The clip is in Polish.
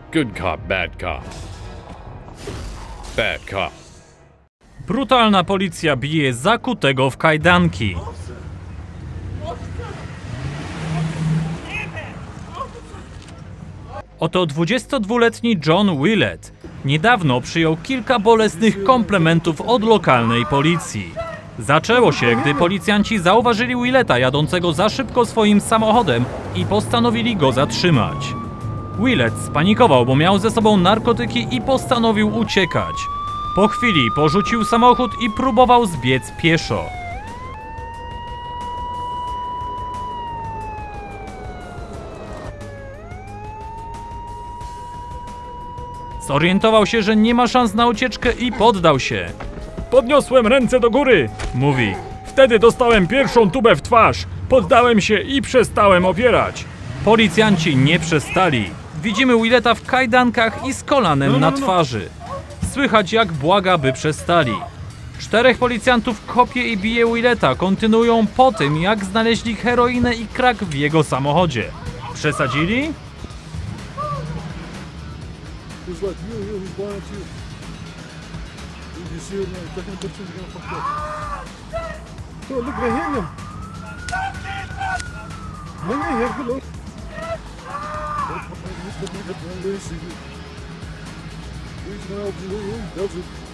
Good cop, bad cop. Bad cop. Brutalna policja bije zakutego w kajdanki. Oto 22-letni John Willett niedawno przyjął kilka bolesnych komplementów od lokalnej policji. Zaczęło się, gdy policjanci zauważyli Willetta jadącego za szybko swoim samochodem i postanowili go zatrzymać. Willett spanikował, bo miał ze sobą narkotyki i postanowił uciekać. Po chwili porzucił samochód i próbował zbiec pieszo. Zorientował się, że nie ma szans na ucieczkę i poddał się. Podniosłem ręce do góry, Mówi. wtedy dostałem pierwszą tubę w twarz. Poddałem się i przestałem opierać. Policjanci nie przestali. Widzimy Willetta w kajdankach i z kolanem na twarzy. Słychać, jak błaga, by przestali. 4 policjantów kopie i bije Willetta. Kontynuują po tym, jak znaleźli heroinę i crack w jego samochodzie. Przesadzili? He's like, he's blind too. You see it now, taking a picture, he's gonna fuck up. Oh, look, they hit him. No, yeah, good look. He's gonna help you.